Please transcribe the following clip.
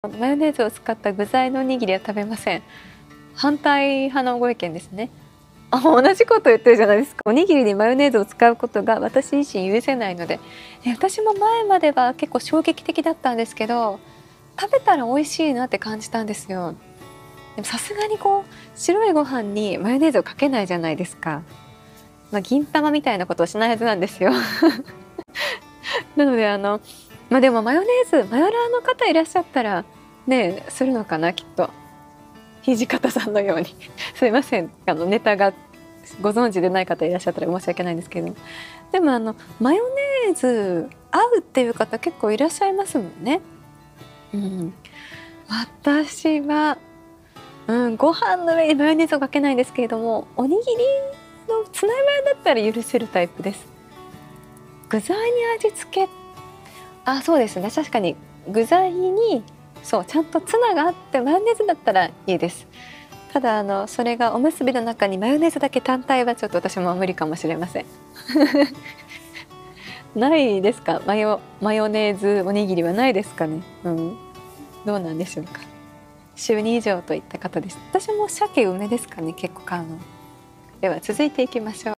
マヨネーズを使った具材のおにぎりは食べません。反対派のご意見ですね。同じこと言ってるじゃないですか。おにぎりにマヨネーズを使うことが私自身許せないので。私も前までは結構衝撃的だったんですけど、食べたら美味しいなって感じたんですよ。でもさすがに白いご飯にマヨネーズをかけないじゃないですか。銀玉みたいなことをしないはずなんですよ。なのででもマヨネーズマヨラーの方いらっしゃったらねするのかな、きっと。土方さんのようにすいません、ネタがご存知でない方いらっしゃったら申し訳ないんですけど、でもマヨネーズ合うっていう方結構いらっしゃいますもんね。私は、ご飯の上にマヨネーズをかけないんですけれども、おにぎりのツナマヨだったら許せるタイプです。具材に味付け、そうですね、確かに具材にちゃんとツナがあってマヨネーズだったらいいです。ただそれがおむすびの中にマヨネーズだけ単体はちょっと私も無理かもしれません。ないですか？マヨネーズおにぎりはないですかね。どうなんでしょうか。週2以上といった方です。私も鮭梅ですかね、結構買うの。では続いていきましょう。